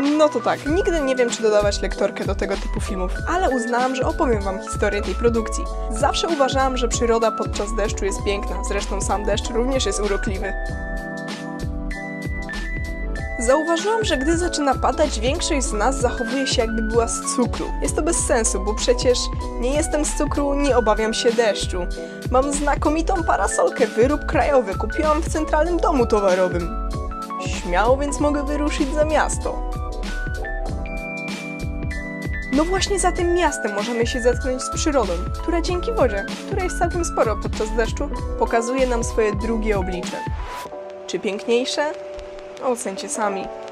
No to tak, nigdy nie wiem, czy dodawać lektorkę do tego typu filmów, ale uznałam, że opowiem wam historię tej produkcji. Zawsze uważałam, że przyroda podczas deszczu jest piękna, zresztą sam deszcz również jest urokliwy. Zauważyłam, że gdy zaczyna padać, większość z nas zachowuje się, jakby była z cukru. Jest to bez sensu, bo przecież nie jestem z cukru, nie obawiam się deszczu. Mam znakomitą parasolkę, wyrób krajowy, kupiłam w centralnym domu towarowym. Śmiało więc mogę wyruszyć za miasto. No właśnie za tym miastem możemy się zetknąć z przyrodą, która dzięki wodzie, której jest całkiem sporo podczas deszczu, pokazuje nam swoje drugie oblicze. Czy piękniejsze? Ocencie sami.